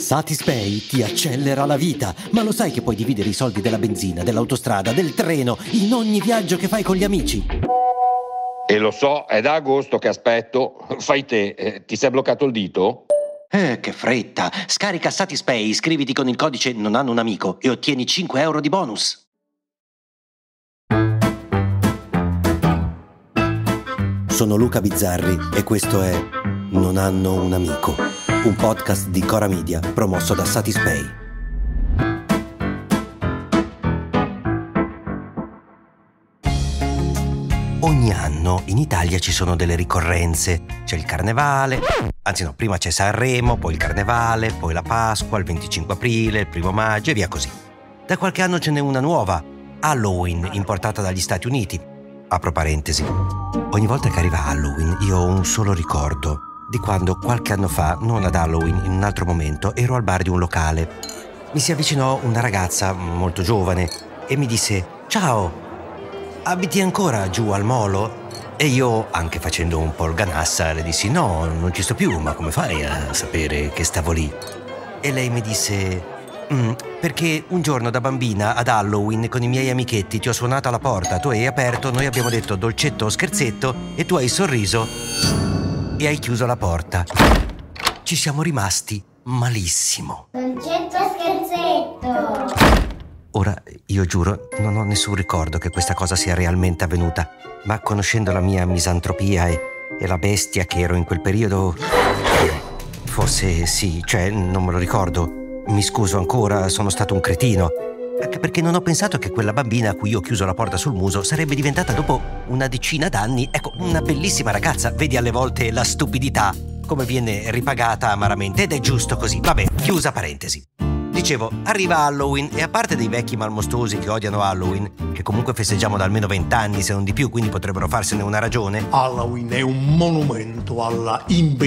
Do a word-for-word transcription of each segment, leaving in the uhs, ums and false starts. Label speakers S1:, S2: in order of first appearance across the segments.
S1: Satispay ti accelera la vita, ma lo sai che puoi dividere i soldi della benzina, dell'autostrada, del treno, in ogni viaggio che fai con gli amici?
S2: E lo so, è da agosto che aspetto. Fai te, eh, ti sei bloccato il dito?
S1: Eh, che fretta! Scarica Satispay, iscriviti con il codice Non hanno un amico e ottieni cinque euro di bonus. Sono Luca Bizzarri e questo è Non hanno un amico, un podcast di Cora Media promosso da Satispay. Ogni anno in Italia ci sono delle ricorrenze. C'è il Carnevale, anzi no, prima c'è Sanremo, poi il Carnevale, poi la Pasqua, il venticinque aprile, il primo maggio e via così. Da qualche anno ce n'è una nuova, Halloween, importata dagli Stati Uniti. Apro parentesi. Ogni volta che arriva Halloween io ho un solo ricordo di quando qualche anno fa, non ad Halloween, in un altro momento, ero al bar di un locale. Mi si avvicinò una ragazza molto giovane e mi disse: «Ciao, abiti ancora giù al molo?» E io, anche facendo un po' il ganassa, le dissi: «No, non ci sto più, ma come fai a sapere che stavo lì?» E lei mi disse: mm, «Perché un giorno da bambina ad Halloween con i miei amichetti ti ho suonato alla porta, tu hai aperto, noi abbiamo detto dolcetto o scherzetto e tu hai sorriso e hai chiuso la porta. Ci siamo rimasti malissimo.
S3: Dolcetto o scherzetto?»
S1: Ora, io giuro, non ho nessun ricordo che questa cosa sia realmente avvenuta, ma conoscendo la mia misantropia e, e la bestia che ero in quel periodo, forse sì, cioè non me lo ricordo. Mi scuso ancora, sono stato un cretino. Anche perché non ho pensato che quella bambina a cui ho chiuso la porta sul muso sarebbe diventata dopo una decina d'anni, ecco, una bellissima ragazza. Vedi alle volte la stupidità come viene ripagata amaramente, ed è giusto così. Vabbè, chiusa parentesi. Dicevo, arriva Halloween e a parte dei vecchi malmostosi che odiano Halloween, che comunque festeggiamo da almeno vent'anni se non di più, quindi potrebbero farsene una ragione,
S4: Halloween è un monumento alla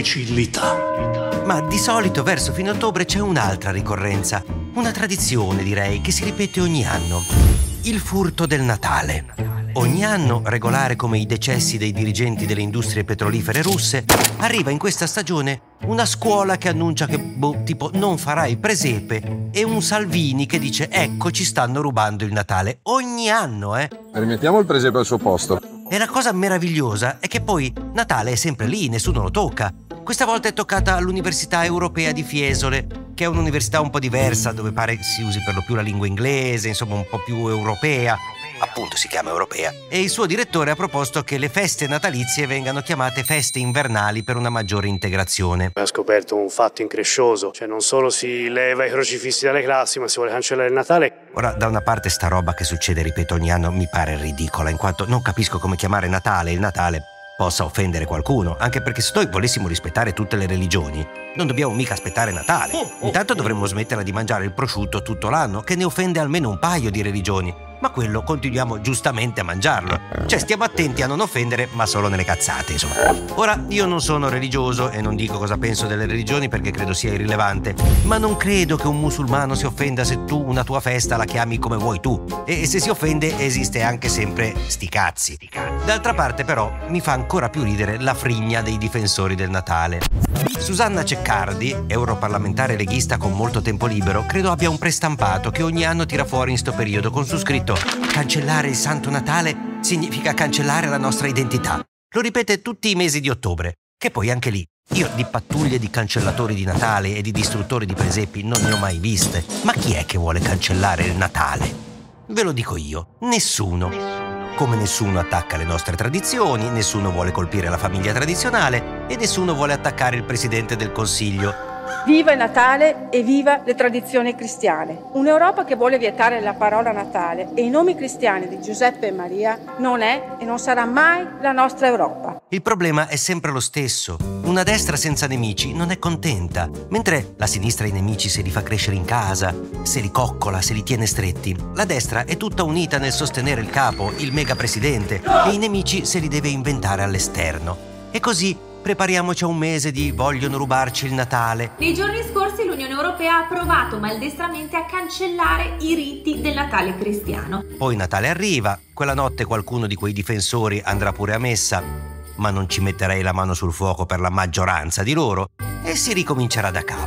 S4: imbecillità.
S1: Ma di solito verso fine ottobre c'è un'altra ricorrenza, una tradizione direi, che si ripete ogni anno: il furto del Natale. Ogni anno, regolare come i decessi dei dirigenti delle industrie petrolifere russe, arriva in questa stagione una scuola che annuncia che, boh, tipo, non farà il presepe, e un Salvini che dice: ecco, ci stanno rubando il Natale. Ogni anno, eh!
S5: Rimettiamo il presepe al suo posto.
S1: E la cosa meravigliosa è che poi Natale è sempre lì, nessuno lo tocca. Questa volta è toccata all'Università Europea di Fiesole, che è un'università un po' diversa, dove pare che si usi per lo più la lingua inglese, insomma un po' più europea. Appunto si chiama europea. E il suo direttore ha proposto che le feste natalizie vengano chiamate feste invernali per una maggiore integrazione.
S6: Ha scoperto un fatto increscioso, cioè non solo si leva i crocifissi dalle classi, ma si vuole cancellare il Natale.
S1: Ora, da una parte sta roba che succede, ripeto, ogni anno mi pare ridicola, in quanto non capisco come chiamare Natale il Natale possa offendere qualcuno, anche perché se noi volessimo rispettare tutte le religioni non dobbiamo mica aspettare Natale. Intanto dovremmo smettere di mangiare il prosciutto tutto l'anno, che ne offende almeno un paio di religioni, ma quello continuiamo giustamente a mangiarlo. Cioè stiamo attenti a non offendere, ma solo nelle cazzate, insomma. Ora, io non sono religioso e non dico cosa penso delle religioni perché credo sia irrilevante, ma non credo che un musulmano si offenda se tu una tua festa la chiami come vuoi tu, e se si offende esiste anche sempre sti cazzi. D'altra parte però mi fa ancora più ridere la frigna dei difensori del Natale. Susanna Ceccardi, europarlamentare leghista con molto tempo libero, credo abbia un prestampato che ogni anno tira fuori in sto periodo con su scritto: cancellare il Santo Natale significa cancellare la nostra identità. Lo ripete tutti i mesi di ottobre, che poi anche lì io di pattuglie di cancellatori di Natale e di distruttori di presepi non ne ho mai viste. Ma chi è che vuole cancellare il Natale? Ve lo dico io, nessuno. Come nessuno attacca le nostre tradizioni, nessuno vuole colpire la famiglia tradizionale e nessuno vuole attaccare il Presidente del Consiglio.
S7: Viva il Natale e viva le tradizioni cristiane. Un'Europa che vuole vietare la parola Natale e i nomi cristiani di Giuseppe e Maria non è e non sarà mai la nostra Europa.
S1: Il problema è sempre lo stesso. Una destra senza nemici non è contenta, mentre la sinistra i nemici se li fa crescere in casa, se li coccola, se li tiene stretti. La destra è tutta unita nel sostenere il capo, il mega presidente, e i nemici se li deve inventare all'esterno. E così prepariamoci a un mese di vogliono rubarci il Natale.
S8: Nei giorni scorsi l'Unione Europea ha provato maldestramente a cancellare i riti del Natale cristiano.
S1: Poi Natale arriva, quella notte qualcuno di quei difensori andrà pure a messa, ma non ci metterei la mano sul fuoco per la maggioranza di loro, e si ricomincerà da capo. E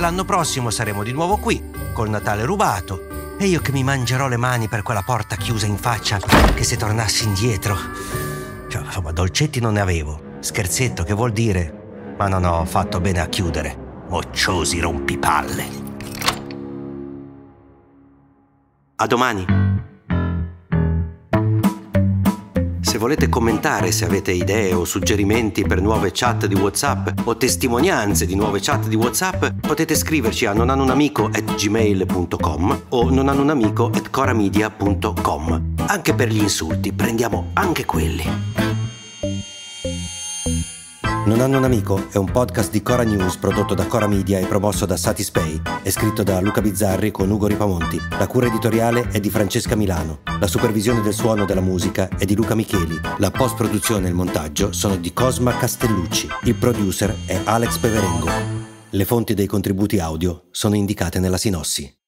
S1: l'anno prossimo saremo di nuovo qui, col Natale rubato, e io che mi mangerò le mani per quella porta chiusa in faccia, che se tornassi indietro... Cioè, insomma, dolcetti non ne avevo. Scherzetto, che vuol dire? Ma non ho fatto bene a chiudere. Mocciosi rompipalle. A domani. Se volete commentare, se avete idee o suggerimenti per nuove chat di WhatsApp o testimonianze di nuove chat di WhatsApp, potete scriverci a nonhanunamico at gmail punto com o nonhanunamico at coramedia punto com. Anche per gli insulti, prendiamo anche quelli. Non hanno un amico è un podcast di Cora News prodotto da Cora Media e promosso da Satispay. È scritto da Luca Bizzarri con Ugo Ripamonti. La cura editoriale è di Francesca Milano. La supervisione del suono della musica è di Luca Micheli. La post-produzione e il montaggio sono di Cosma Castellucci. Il producer è Alex Peverengo. Le fonti dei contributi audio sono indicate nella sinossi.